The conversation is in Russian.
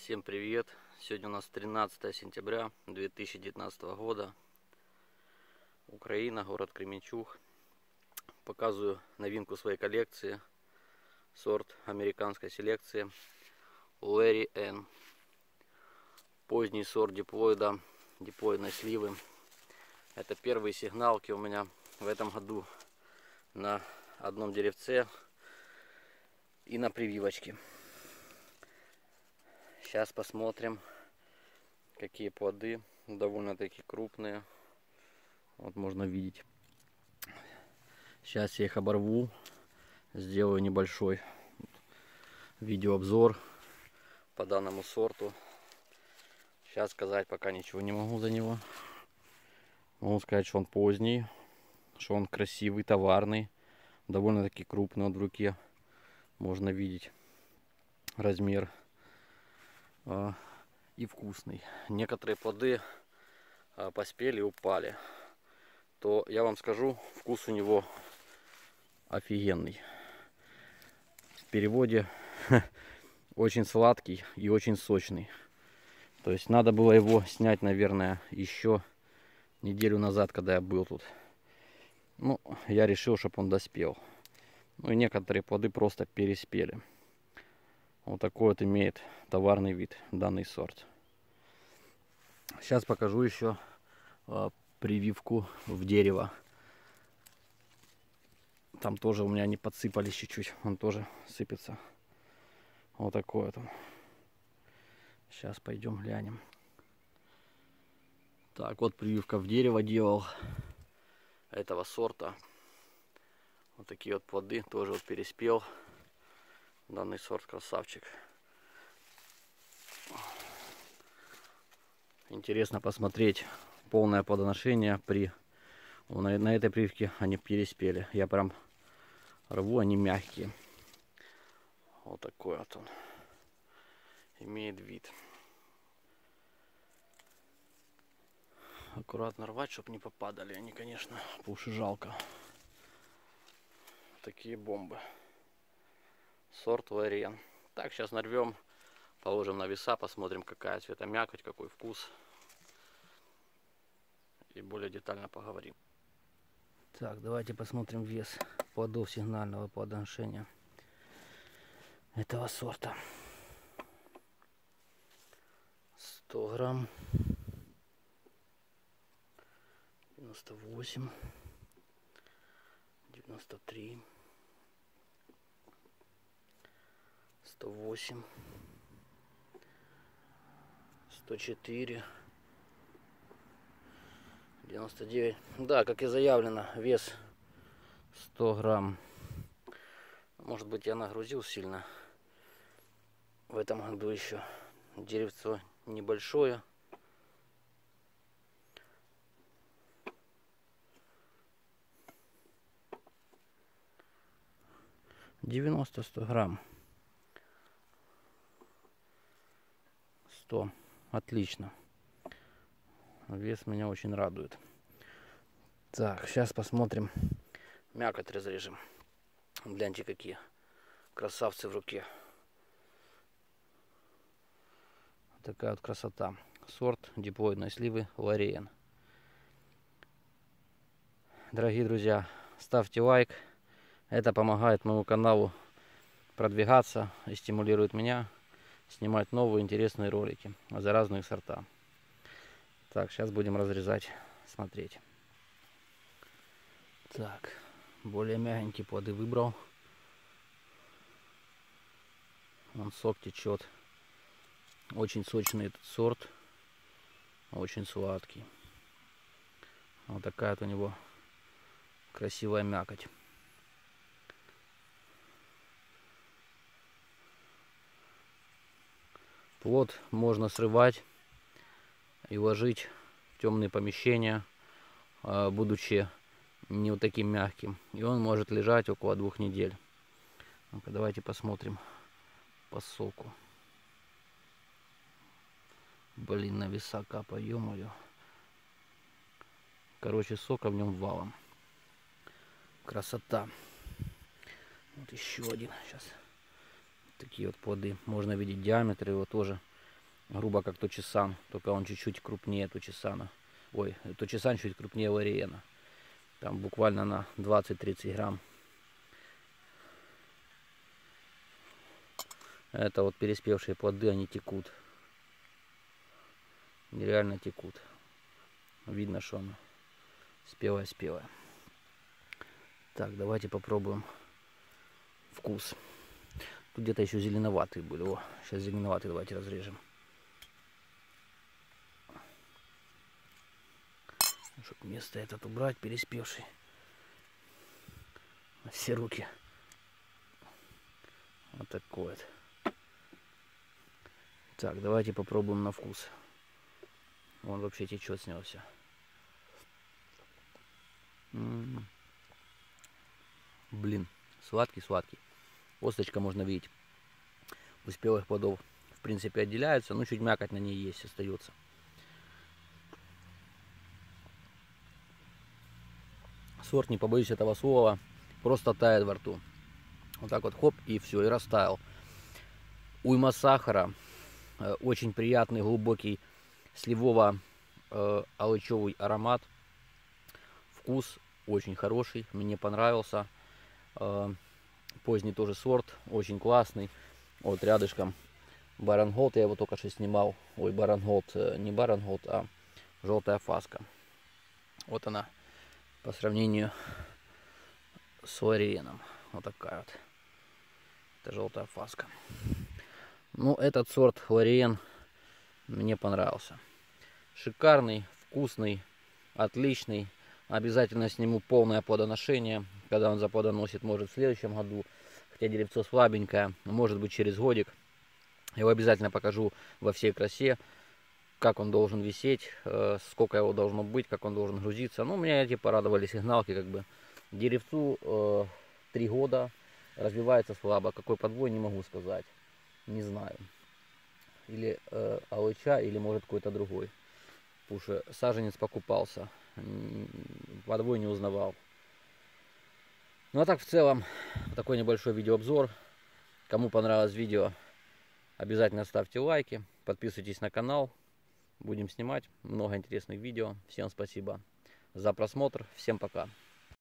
Всем привет! Сегодня у нас 13 сентября 2019 года. Украина, город Кременчуг. Показываю новинку своей коллекции. Сорт американской селекции Larry N. Поздний сорт диплоида, диплоидной сливы. Это первые сигналки у меня в этом году на одном деревце и на прививочке. Сейчас посмотрим, какие плоды. Довольно-таки крупные. Вот можно видеть. Сейчас я их оборву. Сделаю небольшой видеообзор по данному сорту. Сейчас сказать пока ничего не могу за него. Могу сказать, что он поздний, что он красивый, товарный. Довольно-таки крупный. Вот в руке можно видеть размер. И вкусный. Некоторые плоды поспели и упали. То я вам скажу, вкус у него офигенный. В переводе очень сладкий и очень сочный. То есть надо было его снять, наверное, еще неделю назад, когда я был тут. Ну, я решил, чтобы он доспел. Ну и некоторые плоды просто переспели. Вот такой вот имеет товарный вид данный сорт. Сейчас покажу еще прививку в дерево. Там тоже у меня они подсыпались чуть-чуть. Он тоже сыпется. Вот такой вот он. Сейчас пойдем глянем. Так, вот прививка в дерево делал этого сорта. Вот такие вот плоды. Тоже вот переспел. Данный сорт красавчик. Интересно посмотреть полное плодоношение при... На этой прививке они переспели. Я прям рву, они мягкие. Вот такой вот он имеет вид. Аккуратно рвать, чтобы не попадали они, конечно, по уши жалко. Такие бомбы. Сорт Larry N. Так, сейчас нарвем, положим на веса, посмотрим, какая цветомякоть, какой вкус. И более детально поговорим. Так, давайте посмотрим вес плодов сигнального плодоношения этого сорта. 100 грамм. 98. 93. 108. 104. 99. Да, как и заявлено, вес 100 грамм. Может быть, я нагрузил сильно. В этом году еще деревцо небольшое. (90-100 грамм). 100. Отлично. Вес меня очень радует. Так, сейчас посмотрим. Мякоть разрежем. Гляньте, какие красавцы в руке. Такая вот красота. Сорт диплоидной сливы Larry N. Дорогие друзья, ставьте лайк. Это помогает моему каналу продвигаться и стимулирует меня снимать новые интересные ролики за разные сорта. Так, сейчас будем разрезать, смотреть. Так, более мягенькие плоды выбрал. Вон сок течет. Очень сочный этот сорт. Очень сладкий. Вот такая вот у него красивая мякоть. Плод можно срывать и ложить в темные помещения, будучи не вот таким мягким. И он может лежать около 2 недель. Ну-ка, давайте посмотрим по соку. Блин, на веса капаю, ё-моё. Короче, сока в нем валом. Красота. Вот еще один. Сейчас. Такие вот плоды. Можно видеть диаметр его тоже грубо как Точисан, только он чуть-чуть крупнее Точисана. Ой, Точисан чуть крупнее Лориена. Там буквально на 20-30 грамм. Это вот переспевшие плоды, они текут. Нереально текут. Видно, что она спелая. Так, давайте попробуем вкус. Тут где-то еще зеленоватые были. О, сейчас зеленоватые давайте разрежем. Чтобы место этот убрать, переспевший. Все руки. Вот такой вот. Так, давайте попробуем на вкус. Он вообще течет с него все. Блин, сладкий. Косточка, можно видеть, у спелых плодов в принципе отделяется, но чуть мякоть на ней есть, остается. Сорт, не побоюсь этого слова, просто тает во рту. Вот так вот, хоп, и все, и растаял. Уйма сахара, очень приятный, глубокий сливово-алычевый аромат. Вкус очень хороший, мне понравился. Поздний тоже сорт, очень классный. Вот рядышком Баренголд, я его только что снимал. Ой, Баренголд, не Баренголд, а желтая фаска. Вот она по сравнению с Лориеном. Вот такая вот. Это желтая фаска. Ну, этот сорт Лориен мне понравился. Шикарный, вкусный, отличный. Обязательно сниму полное плодоношение. Когда он заплодоносит, может в следующем году. Хотя деревцо слабенькое, может быть через годик. Я его обязательно покажу во всей красе, как он должен висеть, сколько его должно быть, как он должен грузиться. Ну, меня эти порадовали сигналки, как бы. Деревцу 3 года, развивается слабо. Какой подвой, не могу сказать. Не знаю. Или алыча, или может какой-то другой. Потому что саженец покупался. Подвой не узнавал. Ну а так в целом, такой небольшой видеообзор. Кому понравилось видео, обязательно ставьте лайки, подписывайтесь на канал. Будем снимать много интересных видео. Всем спасибо за просмотр. Всем пока.